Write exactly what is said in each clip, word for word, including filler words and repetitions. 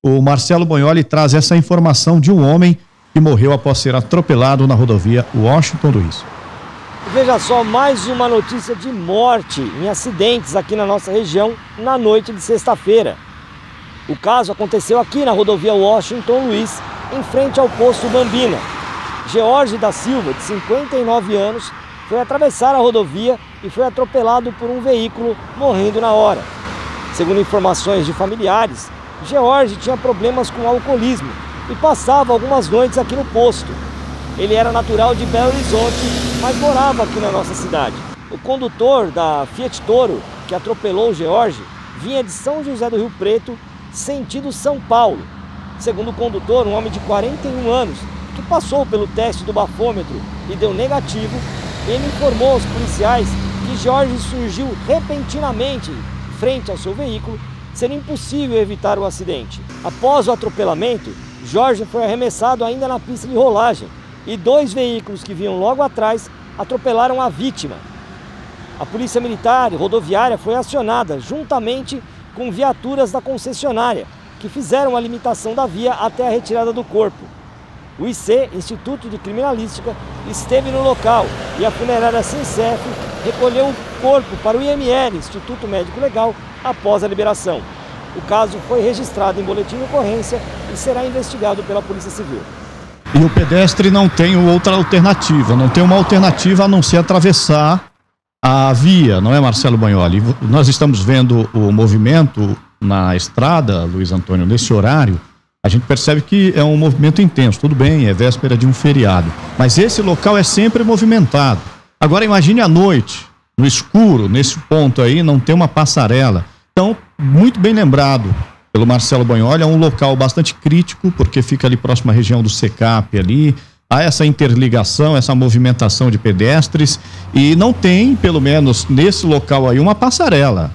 o Marcelo Bonholi traz essa informação de um homem que morreu após ser atropelado na rodovia Washington Luiz. Veja só, mais uma notícia de morte em acidentes aqui na nossa região na noite de sexta-feira. O caso aconteceu aqui na rodovia Washington Luiz, em frente ao posto Bambina. George da Silva, de cinquenta e nove anos, foi atravessar a rodovia e foi atropelado por um veículo, morrendo na hora. Segundo informações de familiares, George tinha problemas com alcoolismo e passava algumas noites aqui no posto. Ele era natural de Belo Horizonte, mas morava aqui na nossa cidade. O condutor da Fiat Toro, que atropelou o George, vinha de São José do Rio Preto, sentido São Paulo. Segundo o condutor, um homem de quarenta e um anos, que passou pelo teste do bafômetro e deu negativo, ele informou aos policiais que George surgiu repentinamente frente ao seu veículo, sendo impossível evitar o acidente. Após o atropelamento, George foi arremessado ainda na pista de rolagem, e dois veículos que vinham logo atrás atropelaram a vítima. A Polícia Militar e Rodoviária foi acionada juntamente com viaturas da concessionária, que fizeram a limitação da via até a retirada do corpo. O I C, Instituto de Criminalística, esteve no local e a funerária Sincef recolheu o corpo para o I M L, Instituto Médico Legal, após a liberação. O caso foi registrado em boletim de ocorrência e será investigado pela Polícia Civil. E o pedestre não tem outra alternativa, não tem uma alternativa a não ser atravessar a via, não é, Marcelo Bonholi? Nós estamos vendo o movimento na estrada, Luiz Antônio, nesse horário, a gente percebe que é um movimento intenso, tudo bem, é véspera de um feriado, mas esse local é sempre movimentado. Agora imagine à noite, no escuro, nesse ponto aí, não tem uma passarela. Então, muito bem lembrado pelo Marcelo Bonholi, é um local bastante crítico, porque fica ali próximo à região do SECAP ali, há essa interligação, essa movimentação de pedestres e não tem, pelo menos nesse local aí, uma passarela.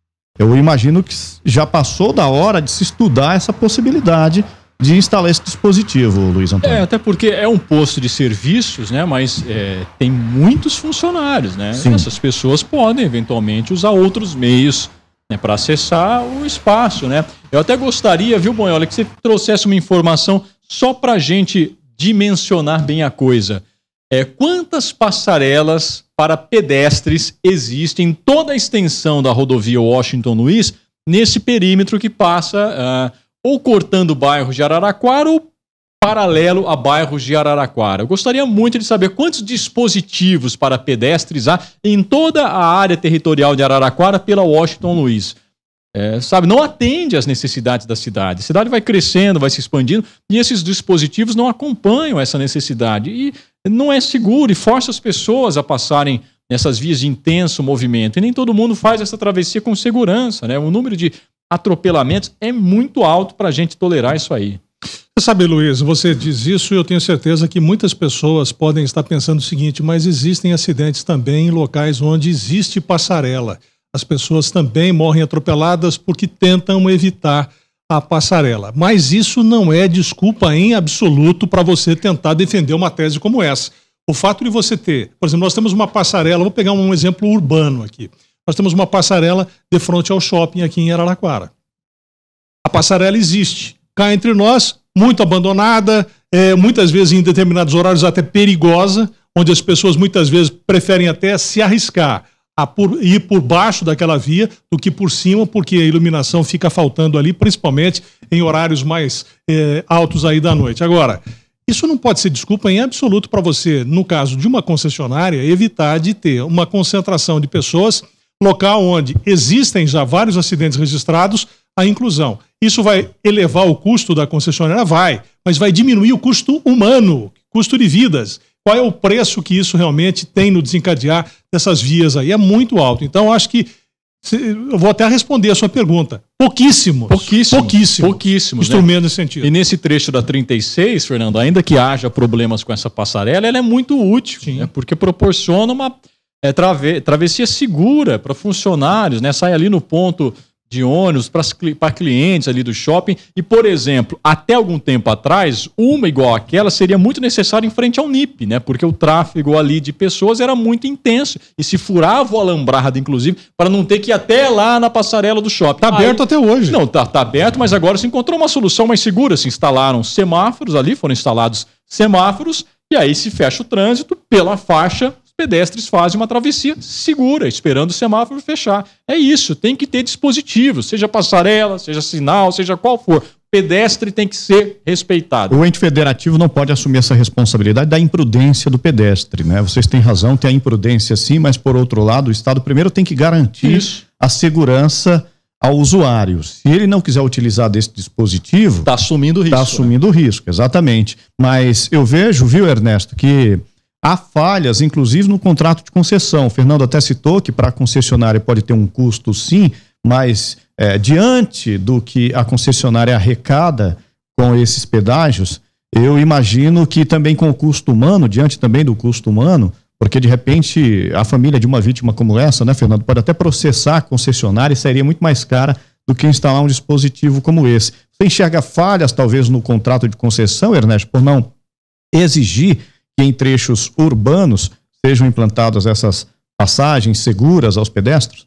Eu imagino que já passou da hora de se estudar essa possibilidade de instalar esse dispositivo, Luiz Antônio. É, até porque é um posto de serviços, né? Mas é, tem muitos funcionários, né? Sim. Essas pessoas podem, eventualmente, usar outros meios, né, para acessar o espaço, né? Eu até gostaria, viu, Bonholi, que você trouxesse uma informação só para a gente dimensionar bem a coisa. É, quantas passarelas para pedestres existem em toda a extensão da rodovia Washington Luiz, nesse perímetro que passa uh, ou cortando o bairro de Araraquara ou paralelo a bairros de Araraquara? Eu gostaria muito de saber quantos dispositivos para pedestres há em toda a área territorial de Araraquara pela Washington Luiz. É, sabe, não atende às necessidades da cidade. A cidade vai crescendo, vai se expandindo e esses dispositivos não acompanham essa necessidade e não é seguro e força as pessoas a passarem nessas vias de intenso movimento. E nem todo mundo faz essa travessia com segurança, né? O número de atropelamentos é muito alto para a gente tolerar isso aí. Você sabe, Luiz, você diz isso e eu tenho certeza que muitas pessoas podem estar pensando o seguinte, mas existem acidentes também em locais onde existe passarela. As pessoas também morrem atropeladas porque tentam evitar a passarela. Mas isso não é desculpa em absoluto para você tentar defender uma tese como essa. O fato de você ter, por exemplo, nós temos uma passarela, vou pegar um exemplo urbano aqui. Nós temos uma passarela de frente ao shopping aqui em Araraquara. A passarela existe. Cá entre nós, muito abandonada, é, muitas vezes em determinados horários até perigosa, onde as pessoas muitas vezes preferem até se arriscar a por, ir por baixo daquela via do que por cima, porque a iluminação fica faltando ali, principalmente em horários mais é, altos aí da noite. Agora, isso não pode ser desculpa em absoluto para você, no caso de uma concessionária, evitar de ter uma concentração de pessoas, local onde existem já vários acidentes registrados, a inclusão. Isso vai elevar o custo da concessionária? Vai, mas vai diminuir o custo humano, custo de vidas. Qual é o preço que isso realmente tem no desencadear dessas vias aí? É muito alto. Então, acho que eu vou até responder a sua pergunta. Pouquíssimos. Pouquíssimo. Pouquíssimo. Pouquíssimos. Instrumentos né? nesse sentido. E nesse trecho da trinta e seis, Fernando, ainda que haja problemas com essa passarela, ela é muito útil, né? Porque proporciona uma é, trave, travessia segura para funcionários, né? Sai ali no ponto de ônibus para clientes ali do shopping. E, por exemplo, até algum tempo atrás, uma igual àquela seria muito necessária em frente ao N I P, né? Porque o tráfego ali de pessoas era muito intenso e se furava o alambrado, inclusive, para não ter que ir até lá na passarela do shopping. Está aberto Aí, até hoje. Não, tá, tá aberto, mas agora se encontrou uma solução mais segura. Se instalaram semáforos ali, foram instalados semáforos, e aí se fecha o trânsito pela faixa. Pedestres fazem uma travessia segura, esperando o semáforo fechar. É isso, tem que ter dispositivos, seja passarela, seja sinal, seja qual for. O pedestre tem que ser respeitado. O ente federativo não pode assumir essa responsabilidade da imprudência do pedestre, né? Vocês têm razão, tem a imprudência sim, mas por outro lado, o Estado primeiro tem que garantir isso. a segurança ao usuário. Se ele não quiser utilizar desse dispositivo... Está assumindo o risco. Está assumindo o né? risco, exatamente. Mas eu vejo, viu, Ernesto, que há falhas, inclusive, no contrato de concessão. O Fernando até citou que para a concessionária pode ter um custo, sim, mas é, diante do que a concessionária arrecada com esses pedágios, eu imagino que também com o custo humano, diante também do custo humano, porque de repente a família de uma vítima como essa, né, Fernando, pode até processar a concessionária e sairia muito mais cara do que instalar um dispositivo como esse. Você enxerga falhas, talvez, no contrato de concessão, Ernesto, por não exigir que em trechos urbanos sejam implantadas essas passagens seguras aos pedestres?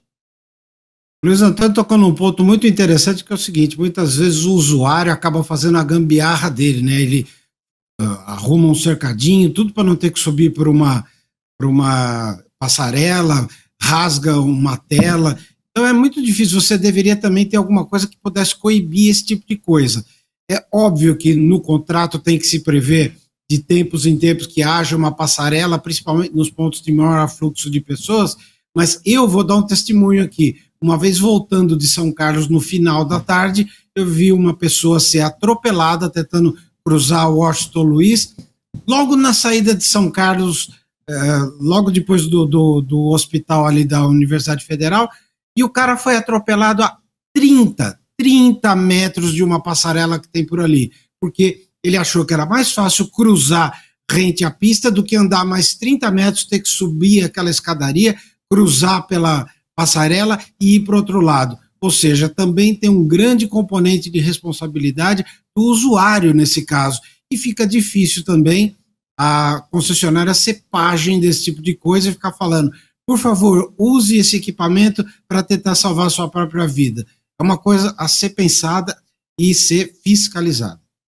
Luiz Antônio tocou num ponto muito interessante, que é o seguinte: muitas vezes o usuário acaba fazendo a gambiarra dele, né? Ele uh, arruma um cercadinho, tudo para não ter que subir por uma, por uma passarela, rasga uma tela. Então é muito difícil. Você deveria também ter alguma coisa que pudesse coibir esse tipo de coisa. É óbvio que no contrato tem que se prever de tempos em tempos que haja uma passarela, principalmente nos pontos de maior fluxo de pessoas, mas eu vou dar um testemunho aqui. Uma vez voltando de São Carlos no final da tarde, eu vi uma pessoa ser atropelada tentando cruzar o Washington Luiz, logo na saída de São Carlos, eh, logo depois do, do, do hospital ali da Universidade Federal, e o cara foi atropelado a trinta metros de uma passarela que tem por ali, porque ele achou que era mais fácil cruzar rente à pista do que andar mais trinta metros, ter que subir aquela escadaria, cruzar pela passarela e ir para o outro lado. Ou seja, também tem um grande componente de responsabilidade do usuário nesse caso. E fica difícil também a concessionária ser pajem desse tipo de coisa e ficar falando, por favor, use esse equipamento para tentar salvar a sua própria vida. É uma coisa a ser pensada e ser fiscalizada.